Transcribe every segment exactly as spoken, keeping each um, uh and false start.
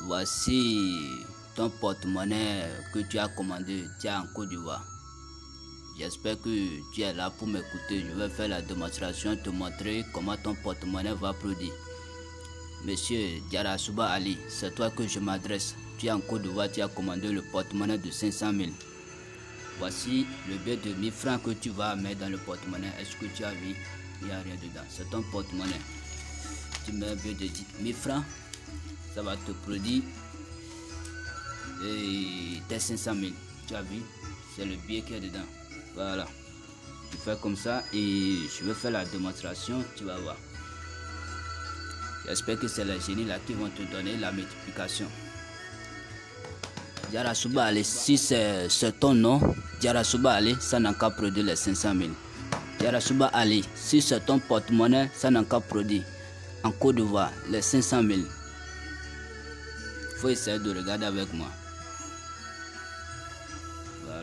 Voici ton porte-monnaie que tu as commandé, tu as en Côte d'Ivoire. J'espère que tu es là pour m'écouter. Je vais faire la démonstration, te montrer comment ton porte-monnaie va produire. Monsieur Diarasuba Ali, c'est toi que je m'adresse. Tu es en Côte d'Ivoire, tu as commandé le porte-monnaie de cinq cent mille. Voici le billet de mille francs que tu vas mettre dans le porte-monnaie. Est-ce que tu as vu? Il n'y a rien dedans. C'est ton porte-monnaie. Tu mets un billet de mille francs. Ça va te produire et tes cinq cent mille. Tu as vu? C'est le billet qui est dedans. Voilà. Tu fais comme ça et je vais faire la démonstration. Tu vas voir. J'espère que c'est les génies là qui vont te donner la multiplication. Diarasuba Ali, si c'est ton nom, Diarasuba Ali, ça n'a qu'à produire les cinq cent mille. Diarasuba Ali, si c'est ton porte-monnaie, ça n'a qu'à produire en Côte d'Ivoire les cinq cent mille. Il faut essayer de regarder avec moi. Voilà.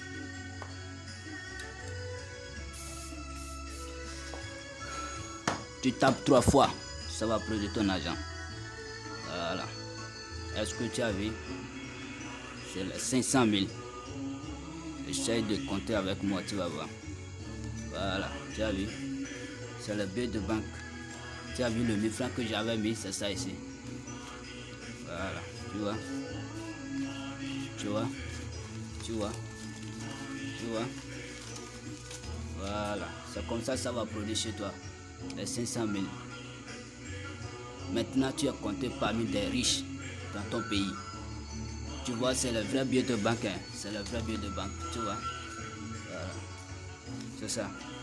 Tu tapes trois fois, ça va produire ton argent. Voilà. Est-ce que tu as vu? C'est les cinq cent mille. Essaye de compter avec moi, tu vas voir. Voilà, tu as vu? C'est le billet de banque. Tu as vu le mille francs que j'avais mis, c'est ça ici. Voilà, tu vois? Tu vois? Tu vois? Tu vois? Voilà, c'est comme ça ça va produire chez toi. Les cinq cent mille. Maintenant, tu es compté parmi des riches dans ton pays. Tu vois, c'est le vrai billet de banque. Hein? C'est le vrai billet de banque. Tu vois? Voilà. C'est ça.